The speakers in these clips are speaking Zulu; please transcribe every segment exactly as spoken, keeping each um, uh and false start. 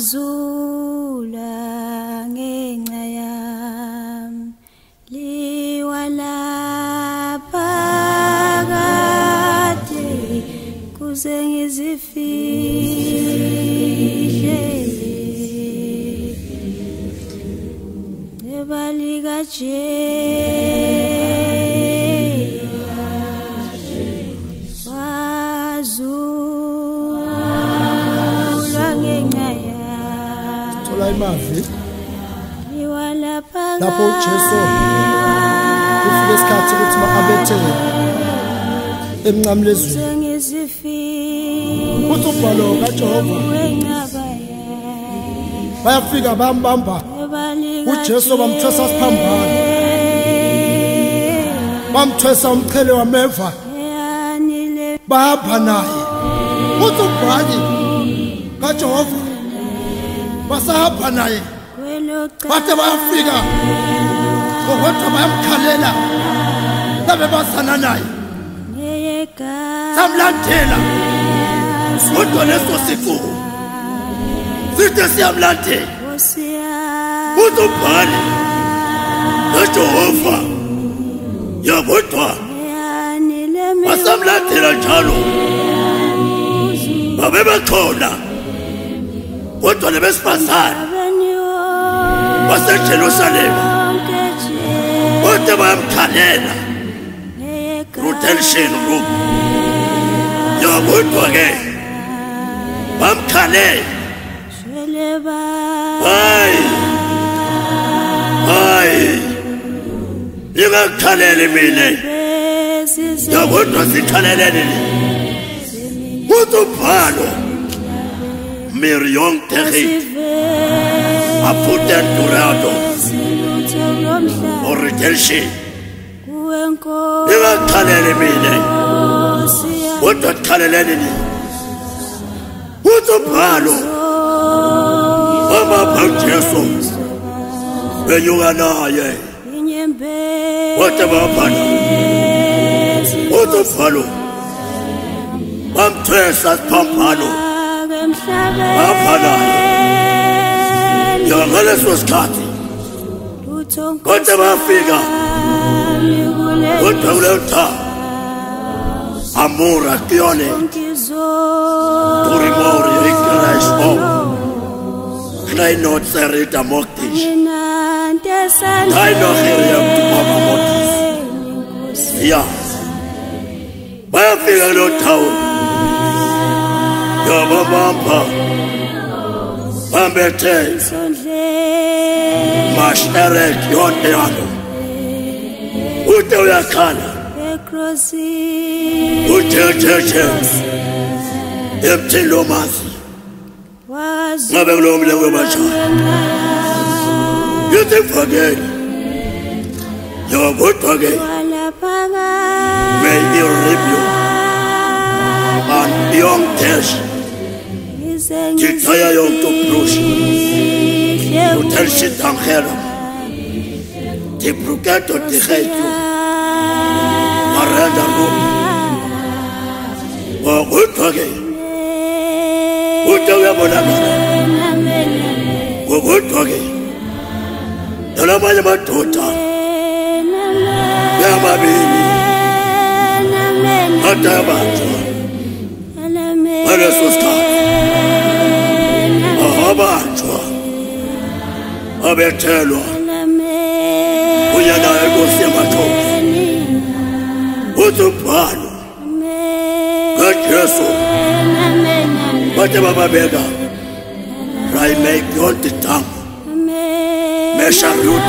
Wahazulwa ngenxa yami liwalapha kade kuze ngizifihle ebalika Jericho Wahazulwa ngenxa yami thola imavi liwalapha lapho uJesu ufike isikhathi ukuthi makabethe emncamlezweni uthi ubhalo kaJehova bayafika bambamba uJesu bamthwesa siphambano bamthwesa umchele wameva bahamba naye uthi ubhali kaJehova basahamba naye bathe bayafika ngokuthi bayamkhalela babe basana naye samlandela kodwa leso sifuko sithe siyamlandela uthi ubhali kaJehova yakodwa basamlandela njalo babe bakhona kodwa lebesifazane baseJerusalema kodwa bayamkhalela rotation room yakodwa ke bamkhalela hayi hayi ngakhalele mina yakodwa sikhalelene uthi ubhalo Miriam Territ aputen durado original ngakhalele mina kodwa sikhalelene uthi ubhalo baba Jesu benyuka naye whatever happened uthi ubhalo bamthwesa siphambano aphana ngaleso sikhathi kodwa bafika kodwa kuleta amora kione turimori ikrais o knai not serita moktish knai no heriam tu mama motis ya bafika lo thawu ya baba bambethe mashteret yonke yalo ude uyakhala ujejeje emthelo mazi ngabe kulomle kwebatsha yithi forget yakodwa ke may you review and young test Jitaya yom to brush Hotel shit on her Ti brugato ti reggio Arreda room O gutto che Gutto che volava O gutto che Non la voglio battuta Chiama bene Attabato Adesso sta Abanjwa abethelwa uyana enkosi yamathosi uthi ubhalo kaJesu bathe bababeka right make your tongue measure root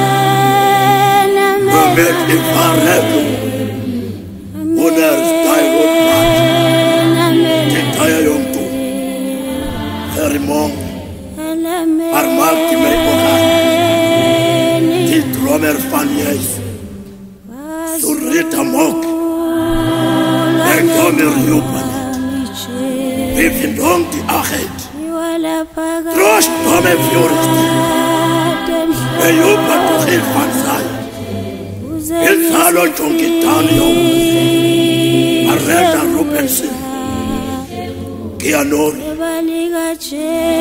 to make it farego others die with much titaya yomtu Hermon Armaki me okan Tit Romer Fanies Surrita Mok Enkomer Yupan Vivin Dong di Achet Trost Tome Fjorist E Yupan to Hil Fansai El Salo Chonkitanio Arreta Rupensin Kianori